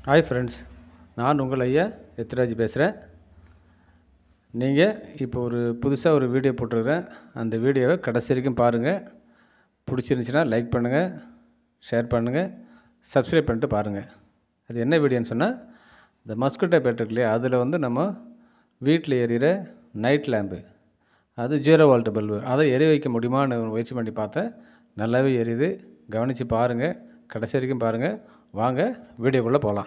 Hi friends, நான் உங்கள் ஐயா எத்திராஜ் பேசுகிறேன். நீங்கள் இப்போ புதுசாக ஒரு வீடியோ போட்டிருக்கிறேன். அந்த வீடியோவை கடைசி வரைக்கும் பாருங்கள். பிடிச்சிருந்துச்சின்னா லைக் பண்ணுங்கள், ஷேர் பண்ணுங்கள், சப்ஸ்கிரைப் பண்ணிட்டு பாருங்கள். அது என்ன வீடியோன்னு சொன்னால், இந்த மஸ்கிட்டோ பேட் இருக்கு இல்லையா, அதில் நம்ம வீட்டில் எரியிற நைட் லேம்பு, அது 0 வோல்ட் பல்பு, அதை எரிய வைக்க முடியுமான்னு முயற்சி பண்ணி பார்த்தேன். நல்லாவே எரியுது. கவனித்து பாருங்கள், கடைசி வரைக்கும் பாருங்கள். வாங்க வீடியோக்குள்ளே போகலாம்.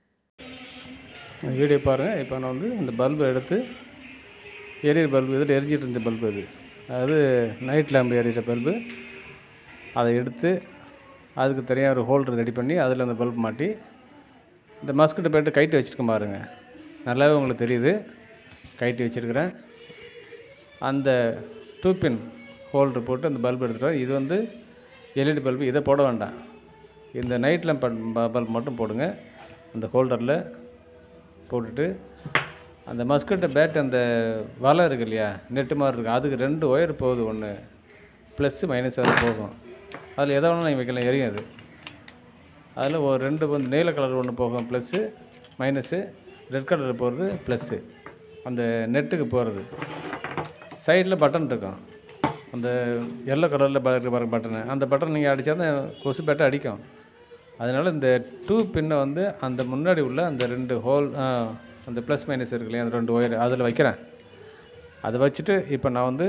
வீடியோ பாருங்கள். இப்போ நான் இந்த பல்பை எடுத்து எரியிற பல்பு, இதில் எரிஞ்சிட்டு இருந்த பல்பு அது நைட் லேம்பு எரியிற பல்பு. அதை எடுத்து அதுக்கு தனியாக ஒரு ஹோல்டர் ரெடி பண்ணி அதில் அந்த பல்பு மாட்டி இந்த மஸ்கிட்டோ பேட்டு கைட்டு வச்சுருக்கேன் பாருங்கள். நல்லாவே உங்களுக்கு தெரியுது. கைட்டு வச்சுருக்கிறேன். அந்த 2 பின் ஹோல்டர் போட்டு அந்த பல்பு எடுத்துகிட்டு, இது எல்இடி பல்பு, இதை போட வேண்டாம். இந்த நைட் லேம்ப் பல்ப் மட்டும் போடுங்க. அந்த ஹோல்டரில் போட்டுட்டு அந்த மஸ்கிட்டோ பேட், அந்த வலை இருக்கு இல்லையா, நெட்டு மாதிரி இருக்குது, அதுக்கு 2 ஒயர் போகுது. ஒன்று ப்ளஸ்ஸு மைனஸ் அது போகும். அதில் எதை வேணாலும் நீங்கள் வைக்கலாம், எரியும் அது. அதில் ஒரு 2 நீல கலர் ஒன்று போகும் ப்ளஸ்ஸு மைனஸு, ரெட் கலரில் போகிறது ப்ளஸ்ஸு, அந்த நெட்டுக்கு போகிறது. சைடில் பட்டன் இருக்கும், அந்த எல்லோ கலரில் பாருங்க பட்டனு, அந்த பட்டன் நீங்கள் அடித்தா தான் கொசு பேட்டை அடிக்கும். அதனால் இந்த 2 பின்னை அந்த முன்னாடி உள்ள அந்த 2 ஹோல், அந்த ப்ளஸ் மைனஸ் இருக்கு இல்லையா, அந்த 2 ஒயர் அதில் வைக்கிறேன். அதை வச்சுட்டு இப்போ நான்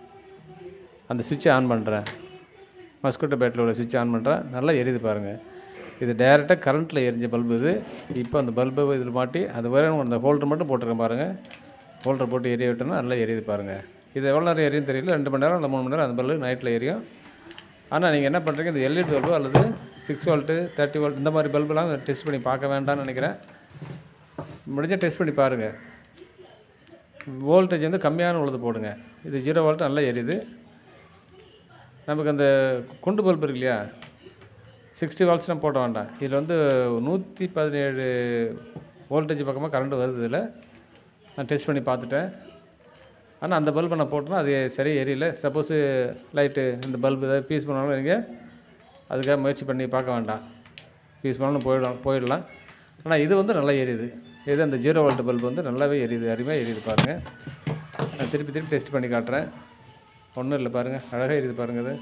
அந்த சுவிட்சை ஆன் பண்ணுறேன். மஸ்கிட்டோ பேட்டில் உள்ள சுவிட்சை ஆன் பண்ணுறேன். நல்லா எரியுது பாருங்கள். இது டைரெக்டாக கரண்ட்டில் எரிஞ்ச பல்பு இது. இப்போ அந்த பல்பை இதில் மாட்டி அது வேறு அந்த ஹோல்டர் மட்டும் போட்டிருக்கேன் பாருங்கள். ஹோல்டர் போட்டு எரிய விட்டோன்னா நல்லா எரியுது பாருங்கள். இது எவ்வளோ நேரம் எரியும் தெரியல. 2 மணி நேரம் இல்லை 3 மணி நேரம் அந்த பல்பு நைட்டில் எரியும். ஆனால் நீங்கள் என்ன பண்ணுறீங்க, இந்த எல்இடி பல்பு அல்லது 6 வோல்ட்டு 30 வோல்ட் இந்த மாதிரி பல்புலாம் டெஸ்ட் பண்ணி பார்க்க வேண்டாம்னு நினைக்கிறேன். முடிஞ்சால் டெஸ்ட் பண்ணி பாருங்கள். வோல்டேஜ் கம்மியான உள்ளது போடுங்க. இது 0 வோல்ட் நல்லா எரியுது. நமக்கு அந்த குண்டு பல்பு இருக்கு இல்லையா, 60 வாட்ஸ்லாம் போட வேண்டாம். இதில் 117 வோல்டேஜ் பக்கமாக கரண்ட் வருது. இதில் நான் டெஸ்ட் பண்ணி பார்த்துட்டேன். ஆனால் அந்த பல்பை நான் போட்டேன்னா அது சரியாக எரியல. சப்போஸு லைட்டு இந்த பல்பு ஏதாவது பீஸ் பண்ணாலும் நீங்கள் அதுக்காக முயற்சி பண்ணி பார்க்க வேண்டாம். பீஸ் பண்ணாலும் போயிடலாம். ஆனால் இது நல்லா எரியுது. இது அந்த 0 வோல்ட் பல்பு நல்லாவே எரியுது, அருமையாக எரியுது பாருங்கள். நான் திருப்பி டெஸ்ட் பண்ணி காட்டுறேன். ஒன்றும் இல்லை பாருங்கள், அழகாக எரியுது பாருங்கள். அது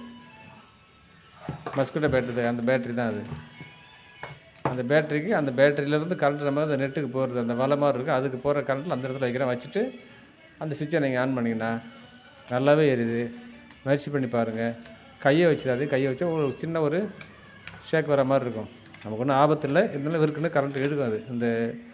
மஸ்கிட்டோ பேட்டரி, அந்த பேட்டரி தான் அது. அந்த பேட்டரிக்கு, அந்த பேட்டரியிலேருந்து கரண்ட் நம்ம அந்த நெட்டுக்கு போகிறது, அந்த வலை மாதிரி இருக்குது, அதுக்கு போகிற கரண்ட்டில் அந்த இடத்துல வைக்கிறேன். வச்சுட்டு அந்த சுவிட்சை நீங்கள் ஆன் பண்ணிங்கன்னா நல்லாவே எரியுது. முயற்சி பண்ணி பாருங்கள். கையை வச்சிடாது. கையை வச்சா ஒரு சின்ன ஒரு ஷேக் வர மாதிரி இருக்கும். நமக்கு ஒன்றும் ஆபத்து இல்லை. இருந்தாலும் இருக்குன்னு கரண்ட் எடுக்கும். அது இந்த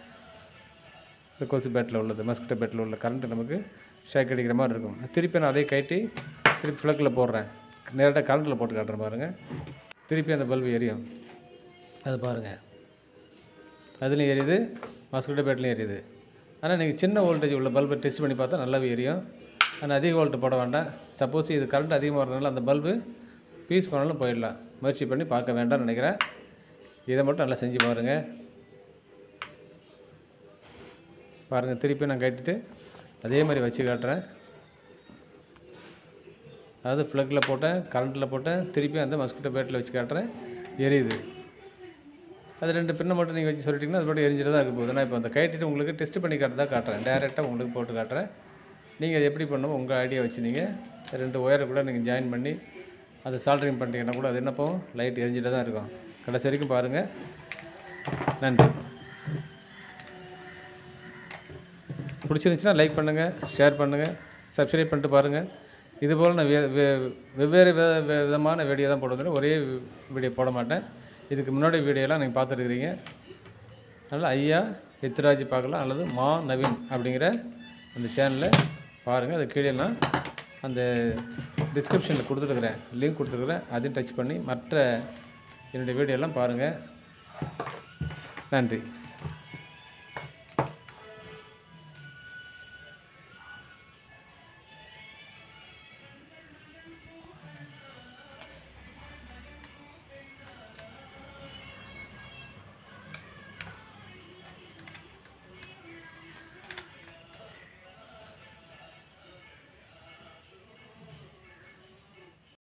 கொசு பேட்டில் உள்ளது, மஸ்கிட்டோ பேட்டில் உள்ள கரண்ட்டு நமக்கு ஷேக் அடிக்கிற மாதிரி இருக்கும். திருப்பி நான் அதே கைட்டி திருப்பி ஃப்ளக்கில் போடுறேன். நேரடியாக கரண்ட்டில் போட்டு காட்டுறேன் பாருங்கள். திருப்பி அந்த பல்பு எரியும். அது பாருங்கள், அதுலேயும் எரியுது, மஸ்கிட்டோ பேட்லேயும் எரியுது. ஆனால் நீங்கள் சின்ன வோல்டேஜ் உள்ள பல்பை டெஸ்ட் பண்ணி பார்த்தா நல்லாவே எரியும். ஆனால் அதிக வோல்ட்டு போட வேண்டாம். சப்போஸ் இது கரண்ட் அதிகமாக வரதுனால அந்த பல்பு பீஸ் பண்ணாலும் போயிடலாம். முயற்சி பண்ணி பார்க்க வேண்டாம்னு நினைக்கிறேன். இதை மட்டும் நல்லா செஞ்சு பாருங்கள். பாருங்கள், திருப்பி நான் கட்டிட்டு அதே மாதிரி வச்சு காட்டுறேன். அதாவது ப்ளக்கில் போட்டேன், கரண்ட்டில் போட்டேன், திருப்பி அந்த மஸ்கிட்டோ பேட்டில் வச்சு காட்டுறேன். எரியுது. அது 2 பின்னை மட்டும் நீங்கள் வச்சு சொல்லிட்டிங்கன்னா அது மட்டும் எரிஞ்சிட்டு தான் இருக்க போகுது. நான் இப்போ அந்த கைட்டிட்டு உங்களுக்கு டெஸ்ட் பண்ணி காட்டுறதா காட்டுறேன். டேரெக்டாக உங்களுக்கு போட்டு காட்டுறேன். நீங்கள் அது எப்படி பண்ணணும், உங்கள் ஐடியா வச்சு நீங்கள் 2 ஒயரை கூட நீங்கள் ஜாயின் பண்ணி அதை சால்ட்ரிங் பண்ணிட்டீங்கன்னா கூட அது என்ன போகும், லைட் எரிஞ்சிட்டு தான் இருக்கும். கடைசி வரைக்கும் பாருங்கள். நன்றி. பிடிச்சிருந்துச்சின்னா லைக் பண்ணுங்கள், ஷேர் பண்ணுங்கள், சப்ஸ்கிரைப் பண்ணிட்டு பாருங்கள். இதுபோல் நான் வெவ்வேறு விதமான வீடியோ தான் போடுவேன். ஒரே வீடியோ போட மாட்டேன். இதுக்கு முன்னாடி வீடியோலாம் நீங்கள் பார்த்துருக்குறீங்க. அதனால் ஐயா எத்திராஜ் பார்க்கலாம், அல்லது மா நவீன் அப்படிங்கிற அந்த சேனலில் பாருங்கள். அது கீழே நான் அந்த டிஸ்கிரிப்ஷனில் கொடுத்துருக்குறேன், லிங்க் கொடுத்துருக்குறேன். அதையும் டச் பண்ணி மற்ற என்னுடைய வீடியோலாம் பாருங்கள். நன்றி.